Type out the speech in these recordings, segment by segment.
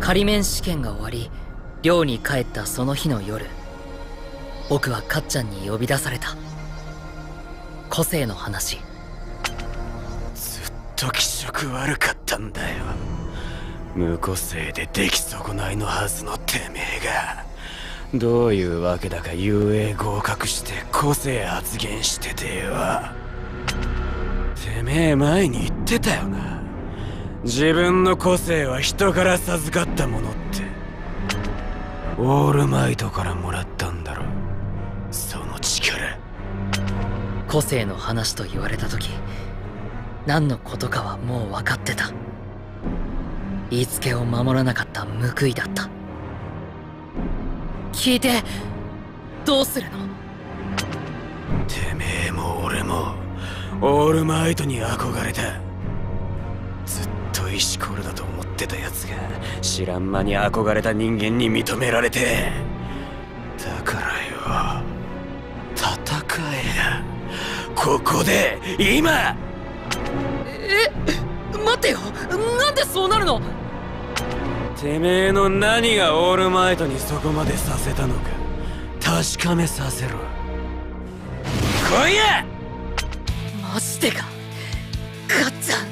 仮免試験が終わり寮に帰ったその日の夜、僕はかっちゃんに呼び出された。個性の話。 ずっと気色悪かったんだよ。無個性で出来損ないのはずのてめえがどういうわけだか遊泳合格して個性発言しててよ。てめえ前に言ってたよな。自分の個性は人から授かったものって。オールマイトからもらったんだろ、その力。 個性の話と言われた時、何のことかはもう分かってた。言いつけを守らなかった報いだった。聞いてどうするの？ てめえも俺もオールマイトに憧れた。ずっと石ころだと思ってたやつが知らん間に憧れた人間に認められて、だからよ、戦えや、ここで今。 待ってよ、なんでそうなるの？ てめえの何がオールマイトにそこまでさせたのか確かめさせろ。来いや！ マジでか、かっちゃ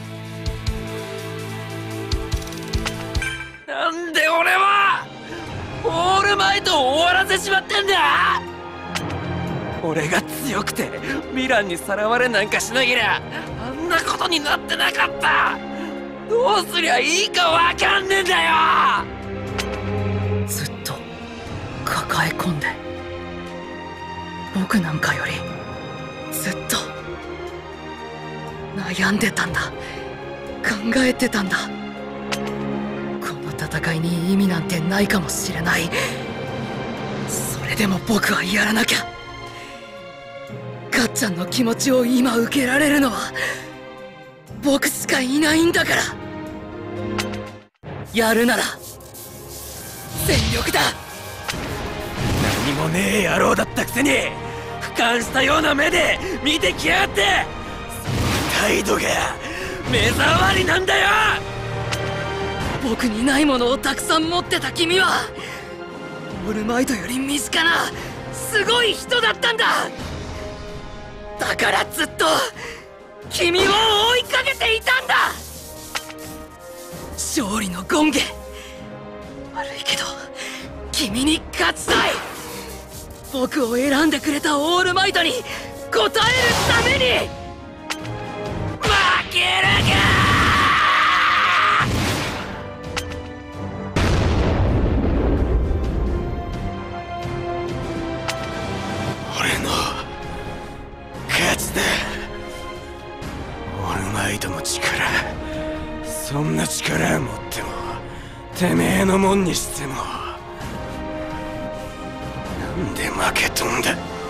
ん。なんで俺はオールマイトを終わらせちまってんだ！俺が強くてヴィランにさらわれなんかしなけりゃあんなことになってなかった。どうすりゃいいかわかんねえんだよ。ずっと抱え込んで、僕なんかよりずっと悩んでたんだ、考えてたんだ。この戦いに意味なんてないかもしれない。それでも僕はやらなきゃ。かっちゃんの気持ちを今受けられるのは僕しかいないんだから。やるなら全力だ。 何もねえ野郎だったくせに俯瞰したような目で見てきやがって。その態度が目障りなんだよ。 僕にないものをたくさん持ってた君はオールマイトより身近なすごい人だったんだ。だからずっと君を追いかけていたんだ。勝利の権化、悪いけど君に勝ちたい。僕を選んでくれたオールマイトに応えるために。負けるか！ 俺の勝ちだ。オールマイトの力、そんな力持ってもてめえのもんにしてもなんで負けとんだ。